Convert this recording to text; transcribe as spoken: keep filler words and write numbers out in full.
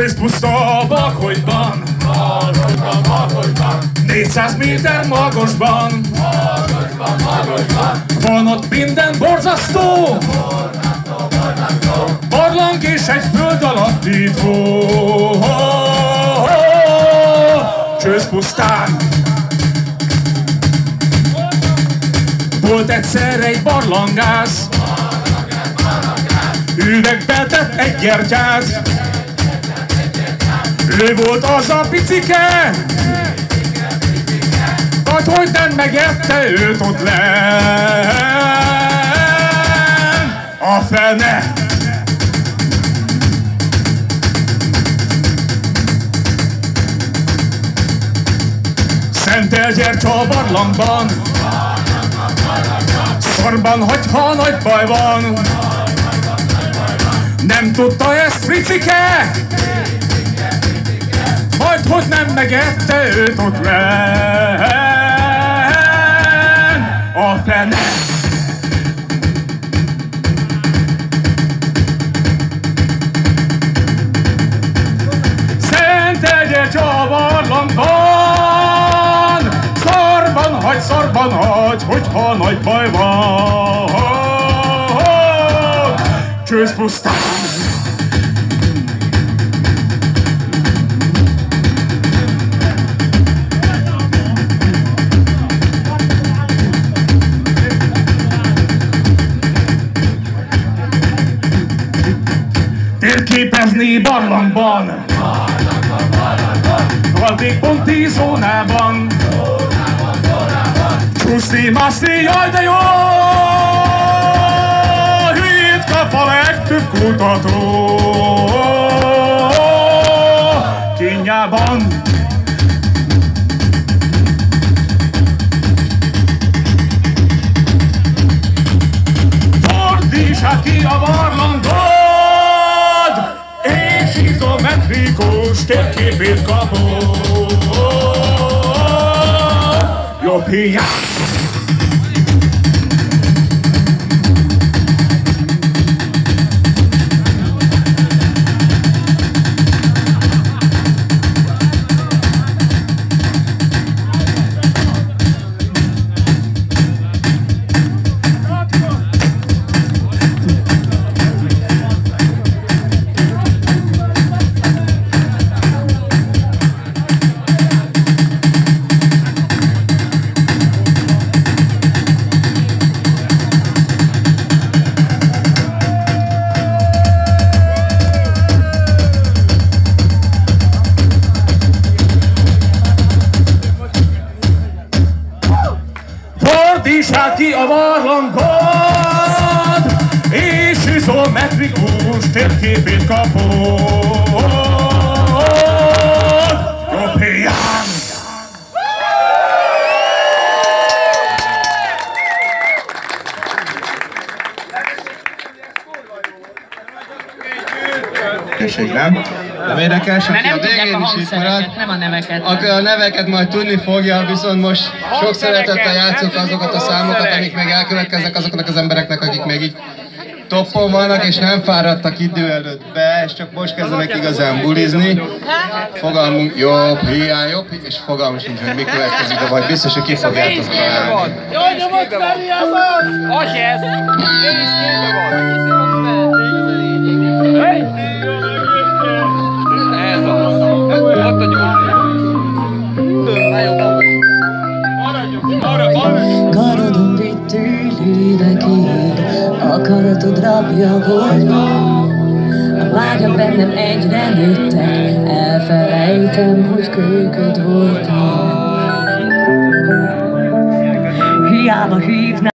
Közpuszta a Bagolyban, Bagolyban, Bagolyban, négyszáz méter magasban, magasban, magasban, van ott minden borzasztó, borzasztó, borzasztó, barlang és egy föld alatti tó. Közpusztán volt egyszer egy barlangász, üvegbe tett egy gyertyát. Ő volt az a picike, vagy hogy nem megette őt ott lenn a fene. Szentel gyertya a barlangban, szarban hagyha nagy baj van. Nem tudta ezt Fricike, majd hogy nem megette őt ott lenn a fene. Szentel gyertya a barlangban, szarban hagy, szarban hagy, hogyha nagy baj van. Közpusztán térképezni barlangban, Valvékponti zónában, csúszni, mászni, jaj de jó! Hülyét kap a legtöbb kutató kínjában. Fordítsák ki a barlangot, és izometrikus térképét kapod. Jobb hiány. Fordítsák ki a barlangot, és izometrikus térképét kapod. Jobb hiány. Nem? Nem érdekes, aki a végén is itt marad, nem a neveket. aki a neveket majd tudni fogja, viszont most sok szeretettel játszunk azokat a számokat, amik még elkövetkeznek azoknak az embereknek, akik még így toppon vannak, és nem fáradtak idő előtt be, és csak most kezdenek igazán bulizni. Fogalmunk jobb, hiány, jobb, és fogalmunk sincs, hogy mi következik, de majd biztos, hogy ki fogjátok találni. Jaj, nyomott Feri, az az! Az ez! Én is képbe van! Ez az! Ott a nyolc! Karodon vittél évekig, akaratod rabja voltam. A vágyak bennem egyre nőttek, elfelejtem, hogy kölyköd voltam. Hiába hívnám.